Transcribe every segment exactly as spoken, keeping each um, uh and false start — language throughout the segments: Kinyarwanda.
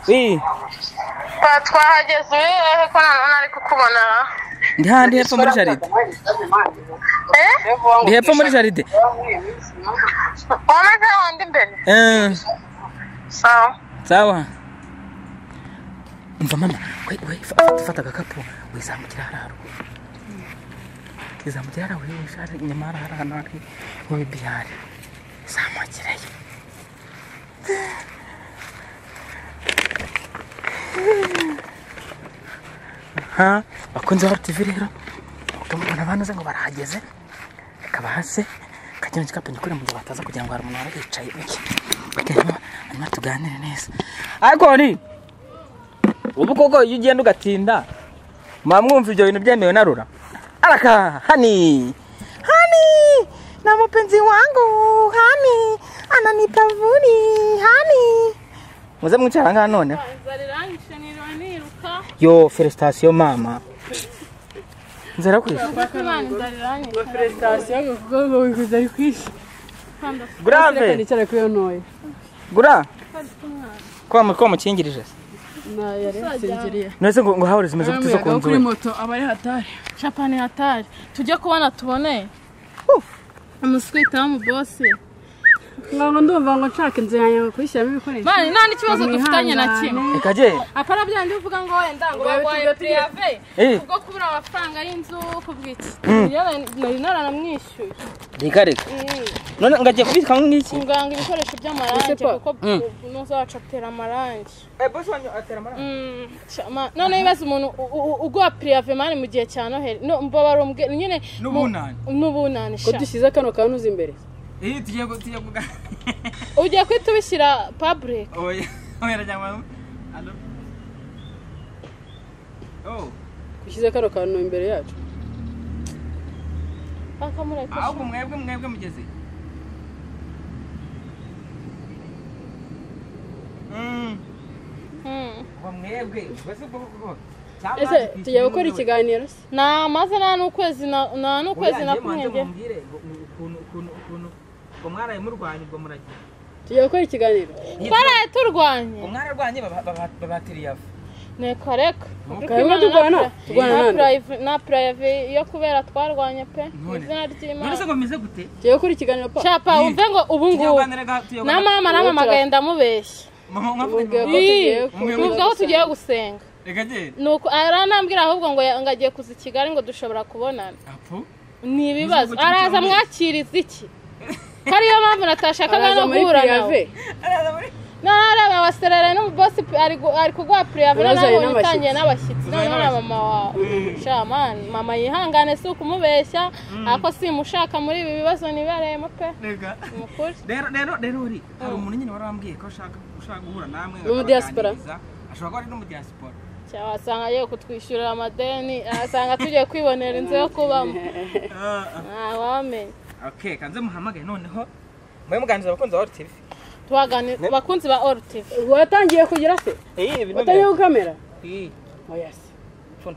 Oui. Twahageze wewe ko nari kukubona. Ndi handi hepfo muri jaride. Eh? Ndi hepfo muri jaride. Ona ka wandi mbere. Eh. Sawa. Sawa. Mva mama, wait wait fata gakapo wizamukira hararo. Kizamukira hararo wishare nyamara harano ari mu biyari. Zamukirayo. Ha, bakunze wa T V rero. Tumubona abantu ngo barahageze. Kabahase kagenda kikapenye kuri mu bataza kugira ngo hari umuntu waricaye iki. Bakanyuma anyuma tuganire neza. Ariko ni ubu koko iyo ugenda ugatinda mwamwumva ibyo bintu byemewe na rura. Araka hani. Hani na mpenzi wangu hani ananipa vuri hani. Muze mwicara nga none. Yo felicitation mama. Nzara kwisi. Felicitation gogo wikuzari kwisi. Grave. Nicara kuyo noye. Gura. Kwa mu kwa mukingirije. Na yari sinjiriye. Nese ngo hahore zimeze gutiza ku nzu. Kuri moto abari hatari. Chapani hatari. Tujye kubona tubone. Amuswita mu boss. Ngo ndumva ngo nshaka inzira yawe kwishyiramo ibikoresho. Mani nani kibazo dufitanye na kimwe. Ekaje. Apara byandi uvuga ngo wenda ngo bagwaye priave. Ubwo kubura amafaranga y'inzu kubwiki. Nari naranamwishyuye. Dikareka. None ngagiye kubika nk'iki? Nganga ibikoresho by'amarangi kuko nuzacatera amarangi. Eh boss wanyu atera amarangi. Mm. None ibibazo umuntu ugwa priave mani mu gihe cya Noheli. No mbabaro nyine n'ubunani. N'ubunani sha. Ko dushyize kano kanuza imbere. Eh tugiye tugiye kuga. Ugiye kwitubishyira public. Oya, oya rajama. Allo. Oh, Dushyize kano kantu imbere yacu. Bakamureka. ahubwo mwebwe mwebwe mugeze. Mm. Mm. Wa mwebwe, bese bwo. Ese tugiye gukora ikiganiro se? Na maze na nukwezi na na nukwezi na kumwenge. Ukuntu ukuntu ukuntu ngo mwaraye murwanye ubwo muragiye. Tugiye gukora ikiganiro. Twaraye turwanye. Umwana rwanye babatiriye afu. Ne koreka. Kayima turwana. Turwana nande. Na private yo kubera twarwanye pe. None. Izina ry'Imana. None se ngo meze gute? Tugiye gukora ikiganiro pa. Chapa umve ngo ubu ngubu. Na mama na mama genda mubeshya. Mama Ubwo mwavuga. ko tugiye Nubwo aho tugiye gusenga. Reka je. Nuko aranambwira ahubwo ngo ngagiye kuza Kigali ngo dushobora kubonana. Apu. Ni ibibazo. Araza mwakiriza iki? Kariyo mpamvu natashakaga no guhura nawe. Nara baserere no boss ari ari kugwa priave nabo nitangiye n'abashyitsi none na mama wawe. Shaman mama yihangane si ukumubeshya ako simushaka muri ibi bibazo nibereyemo pe. Reka. Mukuri. Rero rero rero uri hari umuntu nyine warambwiye ko ashaka ushaka guhura namwe. Mu diaspora. Ashobora kuba ari no mu diaspora. Cyasanga yego kutwishyurira amadeni asanga tugiye kwibonera inzu yo kubamo. Ah wame. Okay, kanze muhamagaye noneho. Mwe muganiriza abakunzi ba T V. Twagane bakunzi ba All T V. Watangiye kugira se? Eh, ibintu. Watangiye ku kamera? Eh. Oh yes. Phone.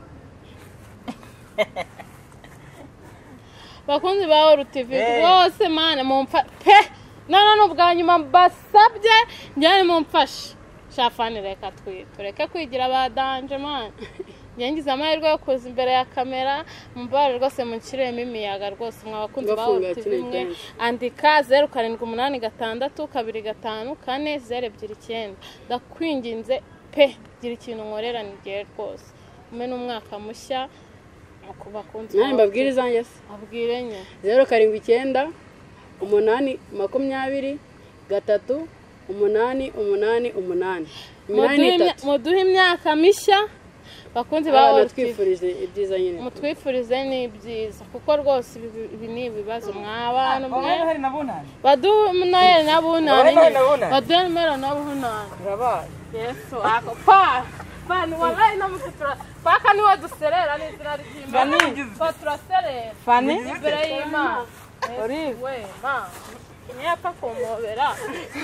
Bakunzi ba All T V bose mane mumfa pe. Nana n'ubwanyuma basabye njye mumfashe. Shafani reka twi tureke kwigira badanje man. Nyangiza amahirwe yo kuza imbere ya kamera mumbare rwose munkiremo imiyaga rwose mwabakunzi ba All T V mwe andika zero karindwi umunani gatandatu kabiri gatanu kane zero ebyiri icyenda ndakwinginze pe gira ikintu nkorera nigiye rwose ume n'umwaka mushya kubakunzi Nani mbabwiriza njye se? abwire nye zero karindwi icyenda umunani makumyabiri gatatu umunani umunani umunani. Muduhe imyaka mishya bakunzi ba All T V twifurize ibyiza nyine. Mutwifurize ni ibyiza kuko rwose ibi ni ibibazo mw'abantu mwe. Hari nabonanye. Badu naye nabunane. Badu mera nabunane. Rabaye. Yesu ako pa. Fani wallahi namutura. Paka ni waduserera ni izina ry'Imana. Fa turaserera. Fani imbere y'Imana. Ori we ma. Nyapa komobera.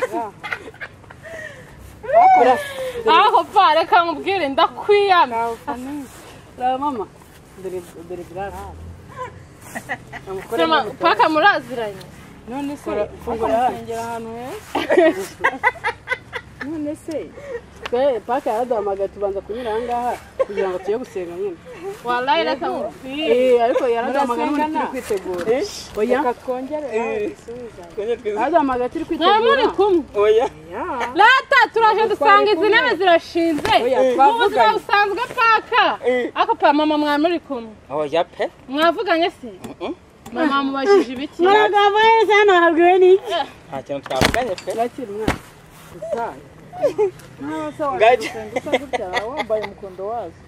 Aho pa reka ngubwire ndakwiyana. La mama. Dere dere grara. Sema paka muraziranye. None se fungura ngera hano he. None se twe paka yaraduhamagaye tubanza kunyura aha ngaha kugira ngo tujye gusenga nyine wallahi reka eh ariko yaraduhamagaye muri turi kwitegura oya reka twongere yaraduhamagaye turi kwitegura muri kumwe oya lata turaje dusanga izi ntebe zirashinze mu buzima busanzwe paka ako pa mama mwamuri kumwe oya pe mwavuganye se mama mubajije ibiki mwagabo yese hano habwiwe n'iki nta kintu twavuganye pe bakiri umwana gusa Gaje. wambaye umukondo wazo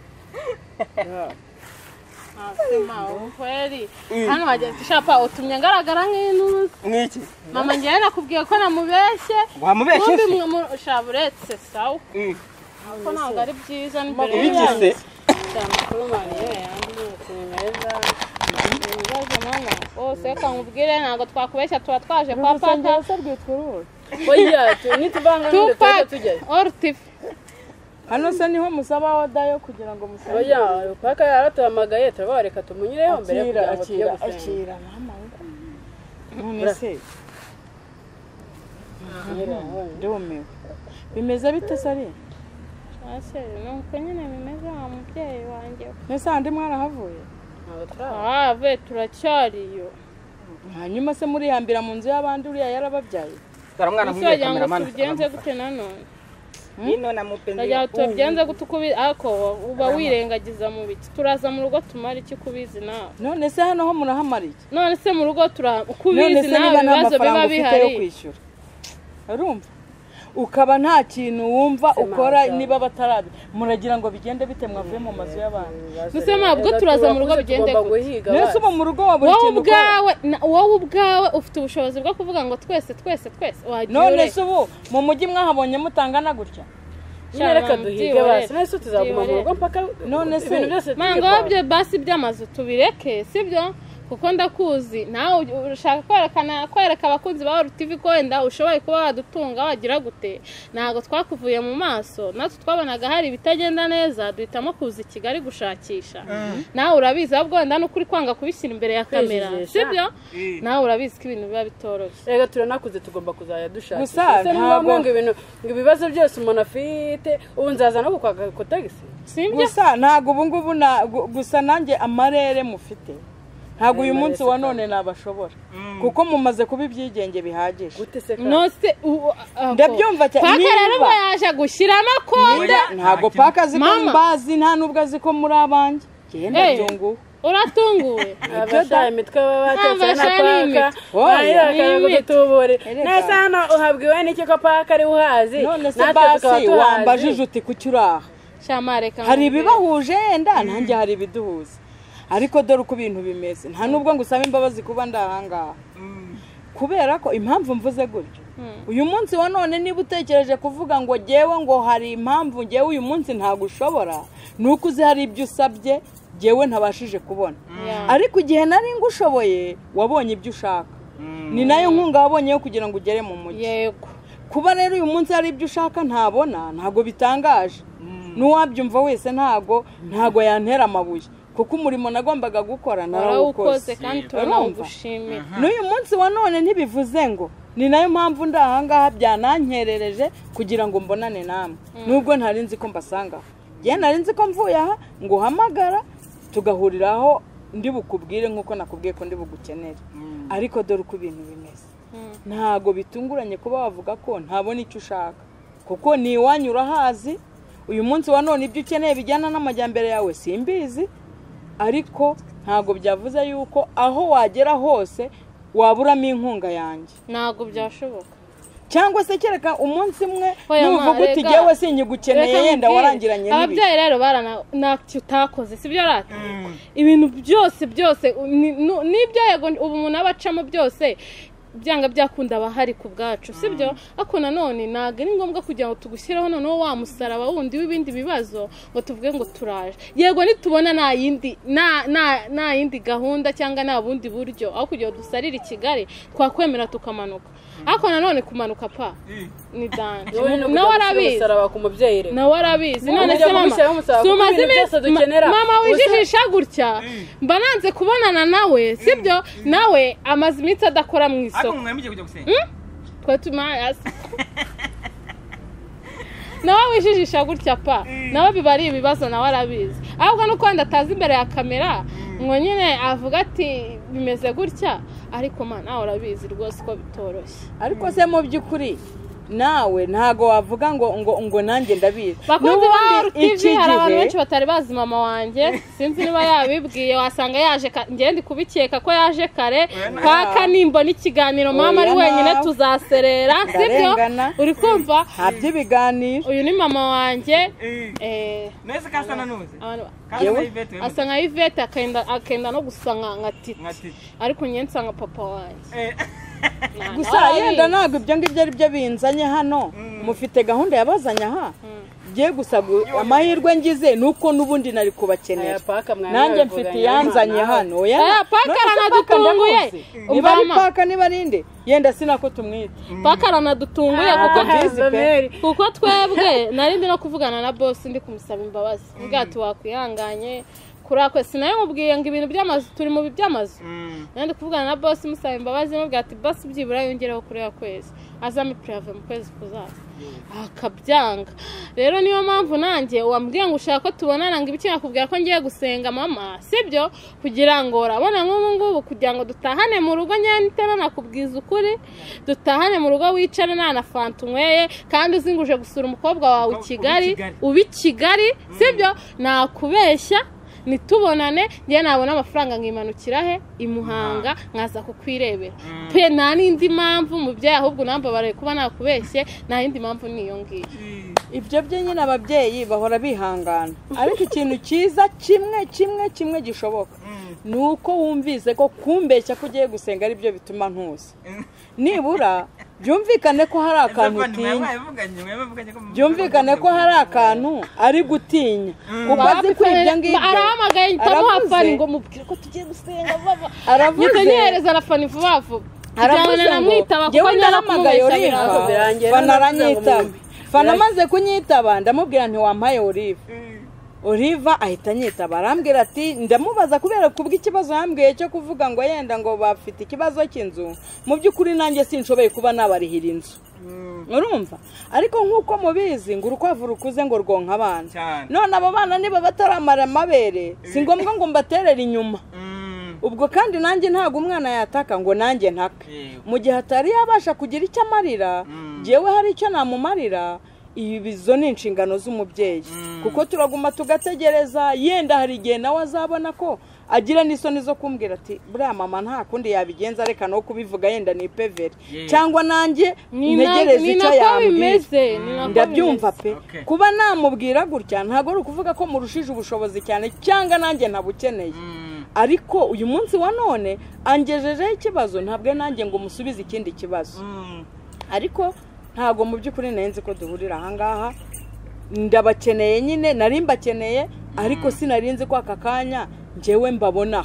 asema ukweli hano wageze shapa utumye ngaragara nk'intuzi mwiki mama ngiye nakubwiye ko namubeshye wamubeshye undi shaburetse sawa ko ntabwo ari byiza n'imbere ibigise amakuru mariye yandi yose meza ibibazo mama bose reka nkubwire ntabwo twakubeshya tuba twaje kwa paka oya nituvanga n'indetse tujyayo ortif hano se niho musaba wadayo kugira ngo musabe oya paka yaratuhamagaye turabareka tumunyureho mbere akira kugira ngo tujye akira gusenga akira mama none se ndumiwe bimeze bite sari ase nuko nyine bimeze wa mubyeyi wanjye nese handi mwarahavuye ntabwo turaba ave turacyariyo hanyuma se murihambira mu nzu y'abandi uriya yarababyaye taramwana ese mwiye wagira ngo kameramana tubigenze gute nanone ino na mupenzi ndagira ngo tubigenze gute uko ubi- ariko uba wirengagiza mu biki turaza mu rugo tumara iki kubizi nawe none se hano ho murahamara iki none se mu rugo tura uko none ubizi se nawe niba nta ibibazo mafaranga biba ufite yo bihari kwishyura urumva ukaba nta kintu wumva ukora niba batarabi muragira ngo bigende bite mwavuye mu mazu y'abandi Nusema ubwo turaza mu rugo bigende tugomba gute? guhiga nese uba mu rugo wa buri wowe kintu ukora ubwawe na- wowe ubwawe ufite ubushobozi bwo kuvuga ngo twese twese twese wagiye none ureka. se ubu mu mujyi mwahabonye mutangana gutya nyine reka duhige basi nese tuzaguma mu rugo mpaka None se- ibintu byose manga wabyo basi by'amazu tubireke sibyo kuko ndakuzi nawe ushaka kwerekana kwereka abakunzi ba R T V ko wenda ushoboye kuba wadutunga wagira gute ntago twakuvuye mu maso natwe twabonaga hari ibitagenda neza duhitamo kuza i Kigali gushakisha nawe urabizi ahubwo wenda n'ukuri kwanga kubishyira imbere ya kamera Kwijijisha. sibyo nawe urabizi ko ibintu biba bitoroshye rega turanakuze tugomba kuzajya dushaka Gusa ese niba ntabwo- mwanga ibintu ngo ibibazo byose umuntu afite ubu nzaza no kukwaga ku tagisi sibyo gusa ntabwo ubu ngubu na- gu- gusa nanjye amarere mufite ntabwo uyu munsi wa none nabashobora kuko mumaze kuba ibyigenge bihagije gute se ka nose ndabyumva cyane paka rero niba ngo yaje gushyiramo konde ntabwo paka azi ko Mama. mbazi nta n'ubwo azi ko muri abanjye genda Eh. byunguwe uratunguwe abasha imitwe baba batetse na Abasha ni paka imitwe. barira Ni bakajya imitwe. kudutubure Erega. nese hano uhabwiwe n'iki ko paka ari uhazi none se natwe tukaba basi tuhazi wambajije uti kuki uraha shamareka hari ibibahuje yenda nanjye hari ibiduhuza ariko dore uko ibintu bimeze nta nubwo ngusaba imbabazi kuba ndahangaha kubera ko impamvu mvuze gutyo uyu munsi wa none niba utekereje kuvuga ngo jyewe ngo hari impamvu jyewe uyu munsi ntabwo ushobora ni uko uzi hari ibyo usabye jyewe ntabashije kubona Yeah. ariko igihe nari ngushoboye wabonye ibyo ushaka ni nayo nkunga wabonye yo kugira ngo ugere mu mujyi yego kuba rero uyu munsi hari ibyo ushaka ntabona ntabwo bitangaje n'uwabyumva wese ntago ntago yantera amabuye kuko umurimo nagombaga gukora warawukoze narawukoze kandi Urumva? turanawugushimira n'uyu munsi wa none ntibivuze ngo ni nayo mpamvu ndi ahangaha byanankerereje kugira ngo mbonane namwe nubwo ntari nzi ko mbasanga njye nari nzi ko mvuye aha ngo uhamagara tugahurira aho ndi bukubwire nk'uko nakubwiye ko ndi bugukenere ariko dore uko ibintu bimeze ntago bitunguranye kuba wavuga ko ntabona icyo ushaka kuko ni iwanyu urahazi uyu munsi wa none ibyo ukeneye bijyana n'amajyambere yawe simbizi ariko ntago byavuze yuko aho wagera hose waburamo inkunga yanjye ntabwo byashoboka cyangwa se kereka umunsi umwe Oya, nuvuga ma, uti rega. jyewe sinyigukeneye Reka yenda nkubwire, warangiranye n'ibi ababyeyi rero barana ntacyo utakoze sibyo rata ibintu byose byose ni- nu- n'ibyo yego ubu umuntu aba acamo byose byanga byakunda abahari ku bwacu sibyo ariko nanone ntabwo ari ngombwa kugira ngo tugushyireho noneho wa musaraba wundi w'ibindi bibazo ngo tuvuge ngo turaje yego nitubona nta yindi nta nta- nta yindi gahunda cyangwa nta bundi buryo aho kugira ngo dusarire i Kigali twakwemera tukamanuka ariko nanone kumanuka pa ni danje Wowe no nawe kujya arabizi gusaraba ku mubyeyi rero nawe arabizi none Ujya se mama kumushyiraho umusaraba kuko tumaze ibintu byose iminsi dukenera. ma- mama wijijisha gutya mba nanze kubonana nawe sibyo nawe amaze iminsi adakora mu ariko isoko mwari mugiye kujya gusenga twe tuma nawe wijijisha gutya pa nawe biba ari ibibazo nawe arabizi ahubwo nuko wenda atazi imbere ya kamera ngo nyine avuga ati bimeze gutya ariko man nawe urabizi rwose ko bitoroshye ariko se mu by'ukuri nawe ntago wavuga ngo ngo ngo nanjye ndabizi bakunze ba R T V hari abantu benshi batari bazi mama wanjye sinzi niba yabibwiye wasanga yaje ngende kubikeka ko yaje kare kwa kanimbo n'ikiganiro mama ari wenyine tuzaserera sibyo uri kumva habye biganiro uyu ni mama wanjye eh nese kasana nuze asa nka Yvette akenda akenda no gusanga nka titi ariko nyensa nka papa wanjye gusa yenda ntabwo ibyo ngibyo ari byo binzanye hano mufite gahunda yabazanye aha giye gusa amahirwe ngize nuko nubundi nari kubakenera nanjye mfite yanzanye hano ya paka ranadutunguye niba ari paka niba rinde yenda sinako tumwita paka ranadutunguye kuko kuko twebwe narindi no kuvugana na boss ndi kumusaba imbabazi ubwato wakwihanganye kurakwe sinaye mubwiye ngo ibintu by'amazu turi mu by'amazu nandi kuvugana na boss musaba imbabazi mubwiye ati boss byibura yongereho kuri ya kwezi azame prave mu kwezi kuzaza akabyanga rero niyo mpamvu nanjye wambwiye ngo ushaka ko tubonana ngo ibiki nakubwira ko ngiye gusenga mama sibyo kugira ngo urabona nk'ubu ngubu kugira ngo dutahane mu rugo nyantera nakubwiza ukuri dutahane mu rugo wicare nana fanta unyweye kandi uzinguje gusura umukobwa wawe i Kigali ubi Kigali sibyo nakubeshya nitubonane ngiye nabona amafaranga ngimanukira he imuhanga nkaza kukwirebera pe nta n'indi mpamvu mu byaye ahubwo namba bare kuba nakubeshye nta yindi mpamvu niyo ngiye ibyo bye nyine ababyeyi bahora bihangana ariko ikintu cyiza kimwe kimwe kimwe gishoboka nuko wumvise ko kumbeshya ko ugiye gusenga ari byo bituma ntuza nibura byumvikane ko hari akantu utinya byumvikane ko hari akantu ari gutinya kuko azi ko ibyo ngibyo arahamagaye ntamuhafani ngo mubwire ko tugiye gusenga baba aravuze nyereza arafani vuba vuba aravuze namwitaba kuko narahamagaye Olive banaranyitaba fana maze kunyitaba ndamubwira nti wampaye Olive Olive ahita nyitaba arambwira ati ndamubaza kubera kubwa ikibazo yambwiye cyo kuvuga ngo yenda ngo bafite ikibazo cy'inzu mu by'ukuri nanjye sinshoboye kuba nabarihira inzu urumva ariko nkuko mubizi ngo urukwavu rukuze ngo rwonka abana none abo bana niba bataramara amabere si ngombwa ngo mbaterere inyuma ubwo kandi nanjye ntago umwana yataka ngo nanjye ntake mu gihe atari yabasha kugira icyo amarira jewe hari icyo namumarira ibizo ni inshingano z'umubyeyi kuko turaguma tugategereza yenda hari igihe nawe azabona ko agira n'isoni zo kumbwira ati buriya mama nta kundi yabigenza reka no kubivuga yenda ni peveri cyangwa nanjye ntegereze icyo yambwira ndabyumva pe kuba namubwira gutya ntabwo ari ukuvuga ko murushije ubushobozi cyane cyangwa nanjye ntabukeneye ariko uyu munsi wa none angejejeho ikibazo ntabwo nanjye ngo musubize ikindi kibazo ariko ntago mu by'ukuri nenze ko duhurira aha ngaha ndabakeneye nyine nari mbakeneye ariko sinarinze ko aka kanya njyewe mbabona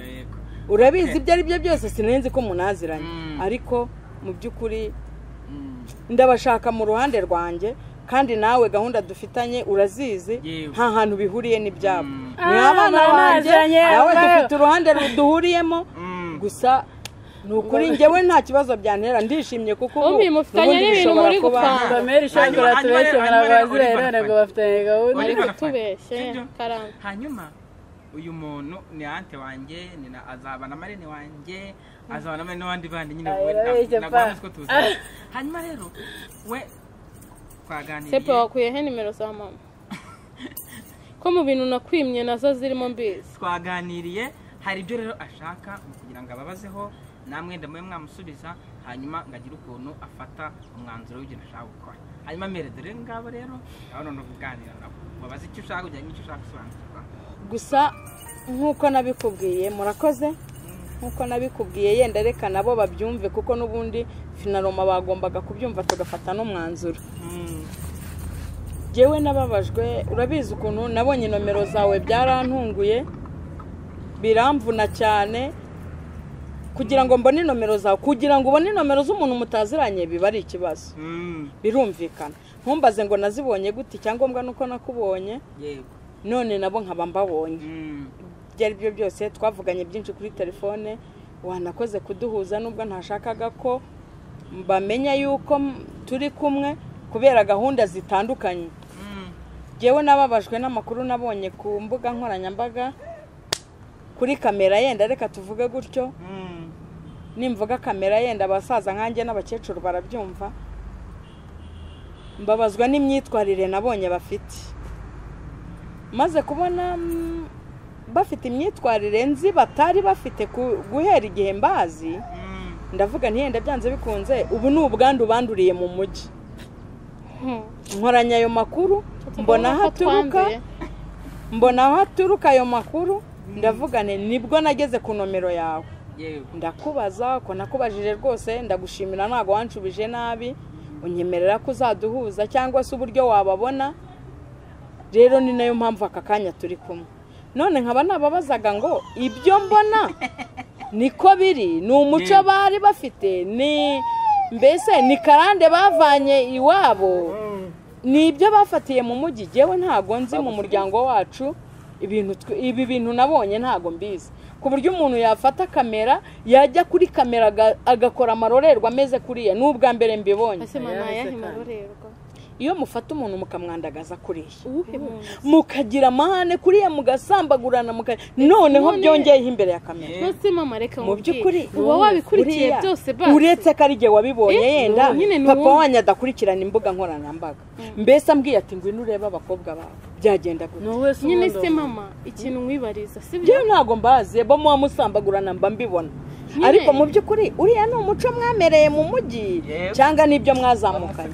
urabizi ibyo ari byo byose sinarinze ko munaziranye ariko mu by'ukuri ndabashaka mu ruhande rwanjye kandi nawe gahunda dufitanye urazizi nta hantu bihuriye n'ibyabo ni abana banjye nawe dufite uruhande duhuriyemo gusa nukuri njyewe nta kibazo byantera ndishimye kuko ubu mufitanye n'ibintu muri gupanga Mary shangura tubeshye n'abazire rero ngo bafitanye gahunda ariko tubeshye karamba hanyuma uyu muntu ni ante wanjye ni azaba na marene wanjye azaba na marene wandi bandi nyine nagwanze ko tuza hanyuma rero we twaganiriye sepe wakuye he nimero za mama ko mu bintu nakwimye nazo zirimo mbizi twaganiriye hari ibyo rero ashaka kugira ngo ababazeho namwe ndamwe mwamusubiza hanyuma ngagira ukuntu afata umwanzuro w'ibyo nashaka gukora hanyuma mere dore ngabo rero aho none kuganira nabo babaze icyo ushaka kujya n'icyo ushaka gusobanukirwa gusa nkuko nabikubwiye murakoze nkuko nabikubwiye yenda reka nabo babyumve kuko nubundi finaloma bagombaga kubyumva tugafata n'umwanzuro jewe nababajwe urabizi ukuntu nabonye nomero zawe byarantunguye biramvuna cyane kugira ngo mbone nomero zawe kugira ngo ubone nomero z'umuntu mutaziranye biba ari ikibazo birumvikana ntumbaze ngo nazibonye gute cyangombwa nuko nakubonye yego none nabo nkaba mbabonye byari byo byose twavuganye byinshi kuri telefone wanakoze kuduhuza nubwo ntashakaga ko bamenya yuko turi kumwe kubera gahunda zitandukanye. Jewe nababajwe n'amakuru nabonye ku mbuga nkoranyambaga kuri kamera yenda reka tuvuge gutyo. Nimvuga kamera yenda abasaza nkanjye n'abakecuru barabyumva. Mbabazwa n'imyitwarire nabonye bafite. Maze kubona bafite imyitwarire nzi batari bafite guhera igihe mbazi. Ndavuga ntiyenda byanze bikunze ubu ni ubwandu banduriye mu mujyi. Nkoranya ayo makuru mbona haturuka mbona haturuka ayo makuru ndavuga ne nibwo nageze ku nomero yawe. Ndakubaza ko nakubajije rwose ndagushimira ntago wanshubije nabi unyemerera ko uzaduhuza cyangwa se uburyo wababona. Rero ni nayo mpamvu aka kanya turi kumwe. None nkaba nababazaga ngo ibyo mbona niko biri ni umuco bari bafite ni mbese ni karande bavanye iwabo ni ibyo bafatiye mu mujyi. Jewe ntago nzi mu muryango wacu ibintu ibi bintu nabonye ntago mbizi ku buryo umuntu yafata kamera yajya kuri kamera agakora amarorerwa ameze kuriya n'ubwa mbere mbibonye. Ese mama yahimarorerwa iyo mufata umuntu mukamwandagaza kuriya mukagira amahane kuriya mugasambagurana muka noneho byongeyeho imbere ya kamera. Nose mama reka mu byukuri uba wabikurikiye byose basi uretse karige wabibonye yenda papa wanya adakurikirana imbuga nkoranyambaga mbese ambwiye ati ngwino ureba abakobwa bawe byagenda gute. Nyine se mama ikintu mwibariza sibyo je ntago mbaze bo mu musambagurana mba mbibona ariko mu byukuri uriya ni umuco mwamereye mu mujyi cyangwa nibyo mwazamukanye.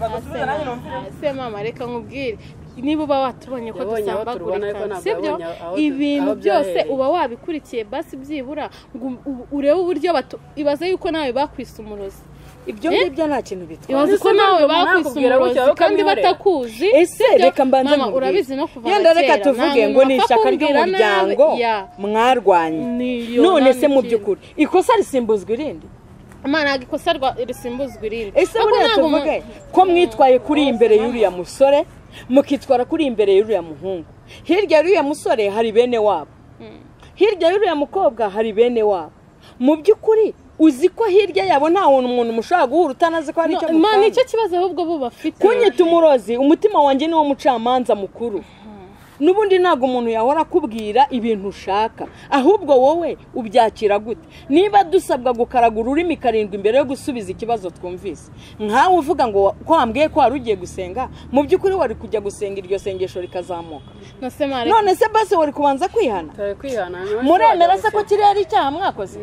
Se mama reka nkubwire niba uba watubonye ko dusambagurika sibyo ibintu byose uba wabikurikiye basi byibura urebe uburyo ibaze yuko nawe bakwisa umurozi. Ibyo ngibyo nta kintu bitwa. Ibaze ko nawe bakwisa umurozi kandi batakuzi. Ese reka mbanze mama urabizi no kuva yenda reka tuvuge ngo ni ishaka ry'umuryango mwarwanye. None se mu byukuri ikosa risimbuzwa irindi. Amana ikosa risimbuzwa irindi. Ese buriya tuvuge ko mwitwaye kuri imbere y'uriya musore mukitwara kuri imbere y'uriya muhungu. Hirya y'uriya musore hari bene wabo. Hirya y'uriya mukobwa hari bene wabo. Mu byukuri uzi ko hirya yabo nta umuntu mushaka guhura utanazi ko ari cyo mukanda. Ma nicyo kibazo ahubwo bo bafite. Kunyita umurozi umutima wanjye ni wo mucamanza mukuru. Nubundi ntago umuntu yahora kubwira ibintu ushaka ahubwo wowe ubyakira gute. Niba dusabwa gukaragura ururimi karindwi imbere yo gusubiza ikibazo twumvise nkawe uvuga ngo ko wambwiye ko wari ugiye gusenga mu byukuri wari kujya gusenga iryo sengesho rikazamuka. None se base wari kubanza kwihana muremera se ko kiri ari icyaha mwakoze.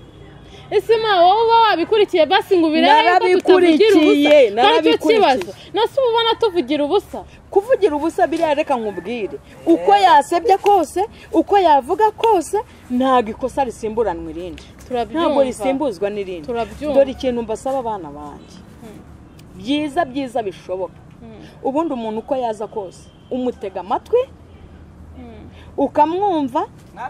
Ese ma wowe uba wabikurikiye basi ngo ubirebe ko tutavugira ubusa ntacyo kibazo. Nase ubona tuvugira ubusa kuvugira ubusa biriya reka nkubwire uko yasebye kose uko yavuga kose ntago ikosa risimburanwa irindi ntago risimbuzwa n'irindi. Dore ikintu mbasaba abana banjye byiza byiza bishoboka ubundi umuntu uko yaza kose umutega amatwi ukamwumva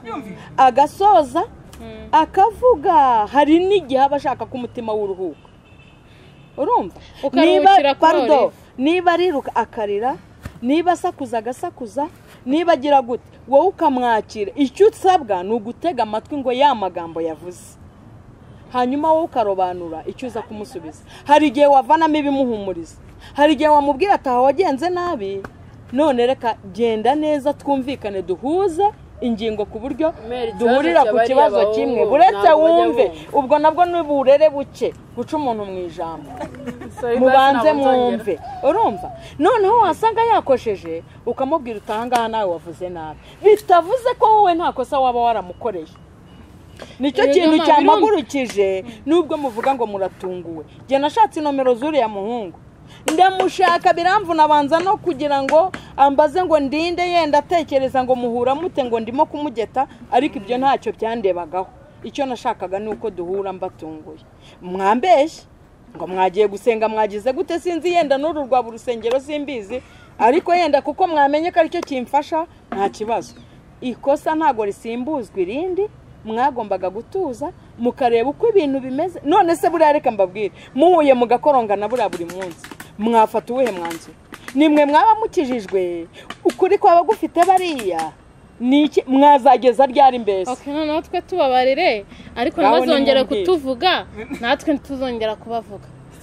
agasoza akavuga. Hari n'igihe abashaka ko umutima w'uruhuka urumva niba pardon niba ariruka akarira niba asakuza agasakuza niba agira gute wowe ukamwakira. Icyo usabwa ni ugutega amatwi ngo ya magambo yavuze hanyuma wowe ukarobanura icyo uza kumusubiza. Hari igihe wavanamo ibimuhumuriza hari igihe wamubwira ati aha wagenze nabi none reka genda neza twumvikane duhuze ingingo ku buryo duhurira ku kibazo kimwe buretse wumve ubwo nabwo n'uburere buke guca umuntu mu ijambo mubanze mwumve urumva. Noneho wasanga yakosheje ukamubwira utanga nawe wavuze nabi bitavuze ko wowe nta kosa waba waramukoreye. Nicyo kintu cyamagurukije nubwo muvuga ngo muratunguwe. Je nashatse nomero zuriya muhungu ndamushaka biramvuna banza no kugira ngo ambaze ngo ndinde yenda atekereza ngo muhura mute ngo ndimo kumugeta ariko ibyo ntacyo byandebagaho. Icyo nashakaga ni uko duhura mbatunguye. Mwambeshye ngo mwagiye gusenga mwagize gute sinzi yenda n'uru rwa burusengero simbizi ariko yenda kuko mwamenye ko aricyo kimfasha nta kibazo. Ikosa ntago risimbuzwa irindi mwagombaga gutuza mukareba uko ibintu bimeze. None se buriya reka mbabwire muhuye mugakorongana buriya buri munsi mwafata uwuhe mwanzuro? Nimwe mwaba mukijijwe ukuri kwaba gufite bariya niki mwazageza ryari mbese? Okay noneho twe tubabarire ariko ntibazongere kutuvuga natwe ntituzongera kubavuga.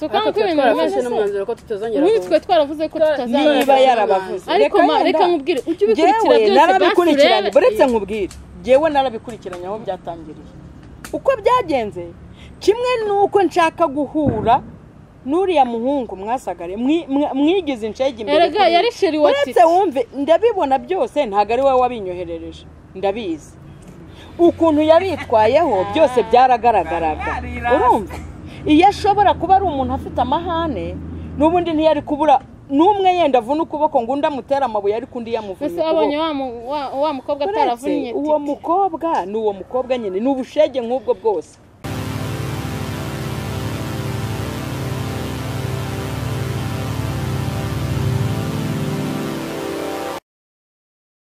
suka ko ibintu twafashe n'umwanzuro ko tutazongera nitwe twaravuze ko tutazongera niba yarabavuze ariko reka nkubwire ujye ubikurikira byose narabikurikiranye buretse nkubwire jewe narabikurikiranye aho byatangiriye uko byagenze kimwe nuko nshaka guhura nuriya muhungu mwasagare mwigize inshege imbere erega yari sheri wa titi uretse wumve ndabibona byose ntago ari wowe wabinyoherereje ndabizi ukuntu yabitwayeho byose byaragaragaraga urumva iyo ashobora kuba ari umuntu afite amahane n'ubundi ntiyari kubura n'umwe yenda avuna ukuboko ngo undi amutera amabuye ariko undi yamuvunnye ese abonye wa mukobwa ataravunnye uwo mukobwa ni uwo mukobwa nyine ni ubushege nk'ubwo bwose